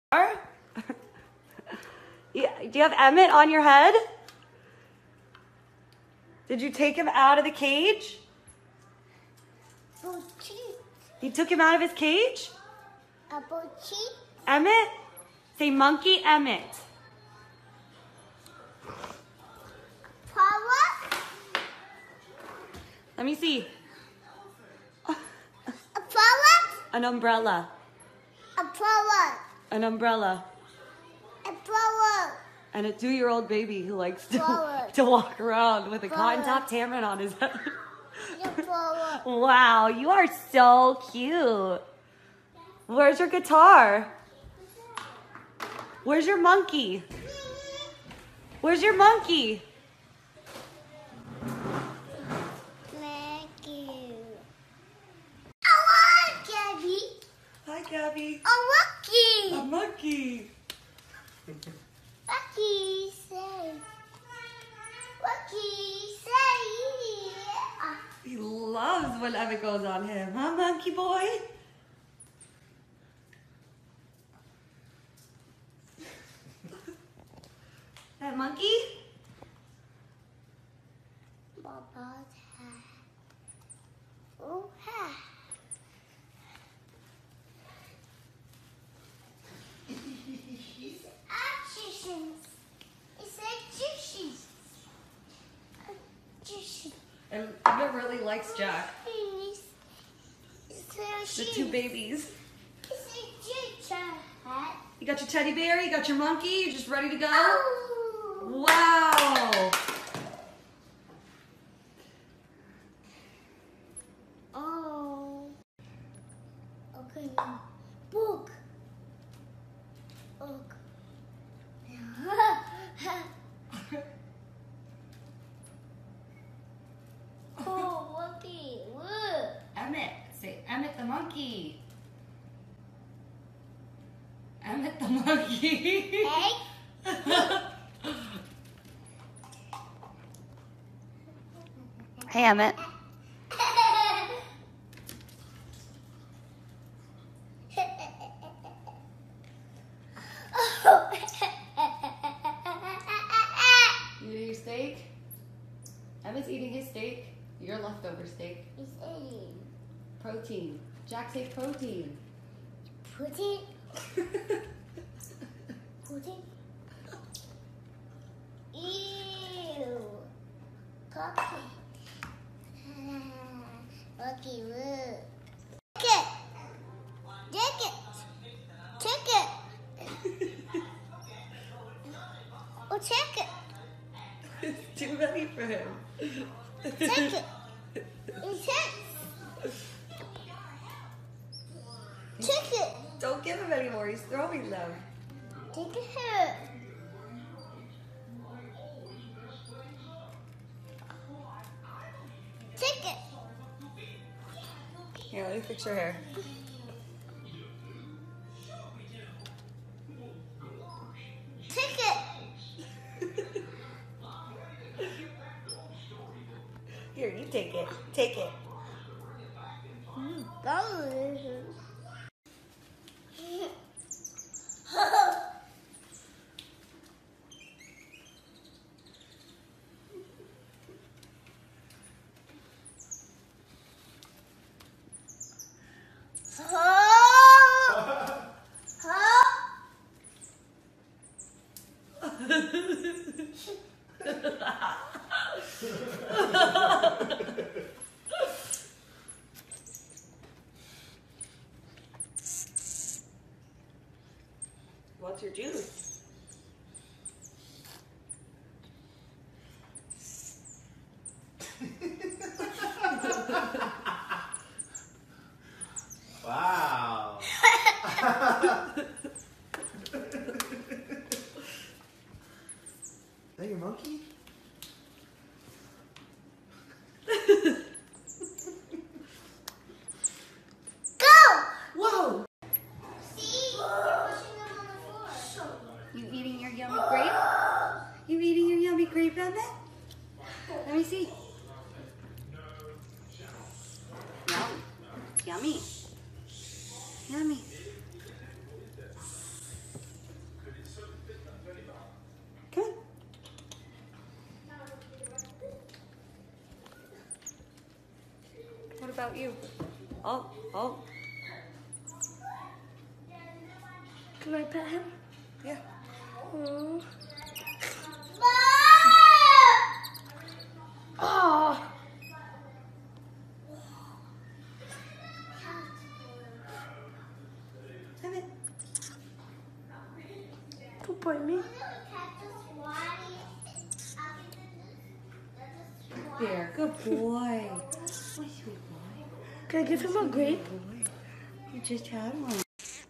Yeah, do you have Emmett on your head? Did you take him out of the cage? You took him out of his cage? Emmett? Say monkey Emmett. Let me see. An umbrella. An umbrella. And a 2-year-old baby who likes to walk around with a cotton top Tamarin on his head. Wow, you are so cute. Where's your guitar? Where's your monkey? Where's your monkey? Hi, Gabby. A monkey. A monkey. Monkey say. Monkey say. He loves when Emmett goes on him, huh, monkey boy? That monkey? Baba's hat. Oh, hat. And Emmett really likes Jack. The 2 babies. You got your teddy bear, you got your monkey, you just ready to go? Oh. Wow! Oh. Okay. Book. Book. Oh, monkey. Look. Emmett. Say Emmett the monkey. Emmett the monkey. Hey. Hey, Emmett. You eat your steak? Emmett's eating his steak. Your leftover steak. He's eating. Protein. Jack, say protein. Pudding. Pudding. Ew. Puppy. Lucky look. Take it. Take it. Take it. Oh, take it. It's too many for him. Take it. Take it. Don't give him any more. He's throwing them. Take it here. Take it. Here, let me fix your hair. Take it. Here, you take it. Take it. What's your juice? Wow. Is that your monkey? Whoa! See? You're pushing them on the floor. You eating your yummy grape? You eating your yummy grape, Emmett? Let me see. Yum. Yummy. Yummy. about you. Oh, oh. Can I pet him? Yeah. Oh. Don't bite me. There, good boy. My sweet boy. Can I give him a grape? You just had one.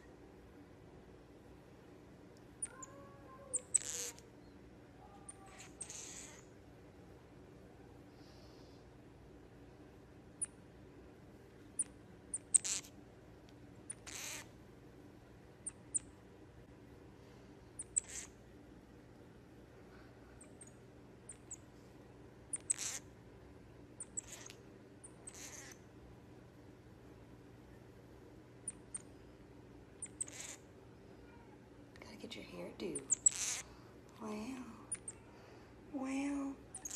Get your hair do. Wow. Wow.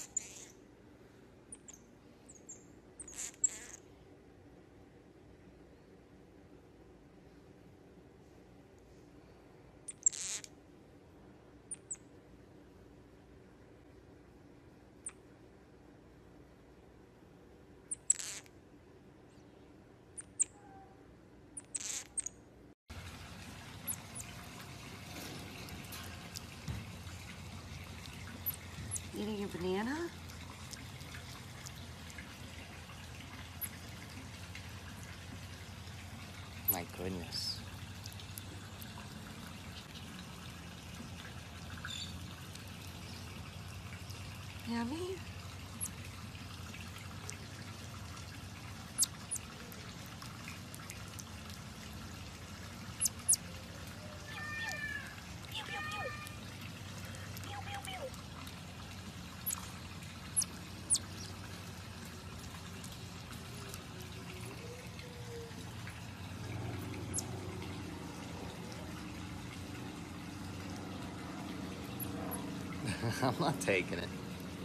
Eating your banana? My goodness. Yummy? I'm not taking it.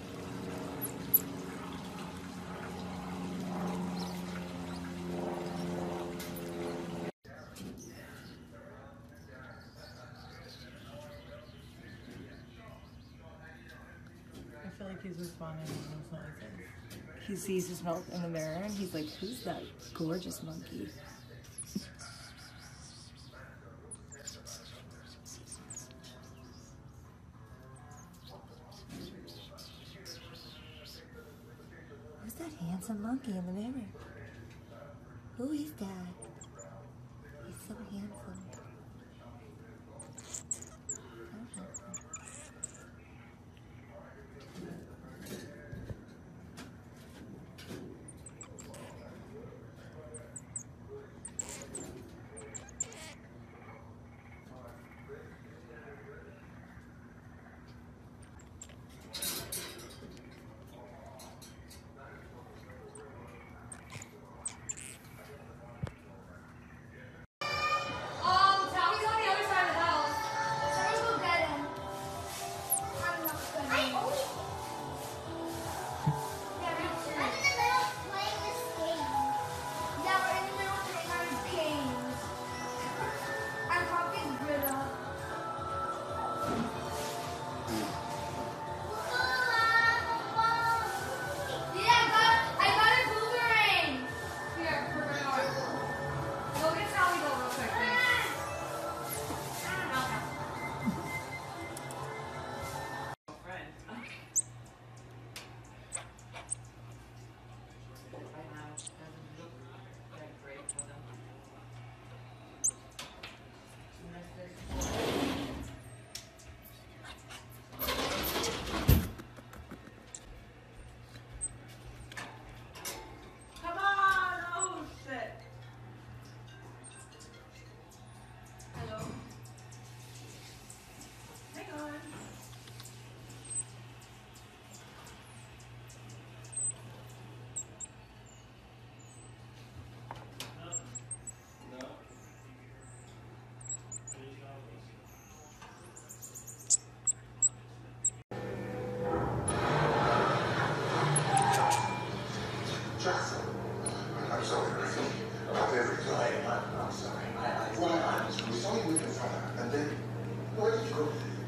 I feel like he's responding to what He sees his milk in the mirror and he's like, who's that gorgeous monkey? Who's that handsome monkey in the mirror? Who is that? He's so handsome. So handsome.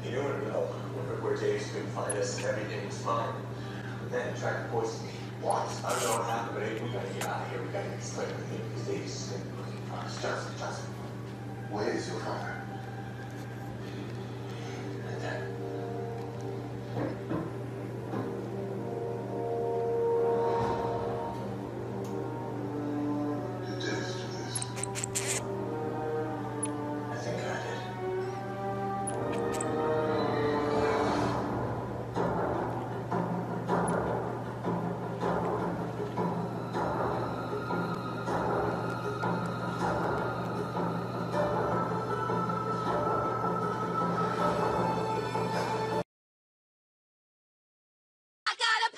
You don't know where Dave's been find us and everything's fine. But then he tried to poison me. What? I don't know what happened, but hey, we gotta get out of here. We gotta get straight with him because Dave's been looking for us. Justin. Where is your father? And then. You did us do this. I think I did. I got a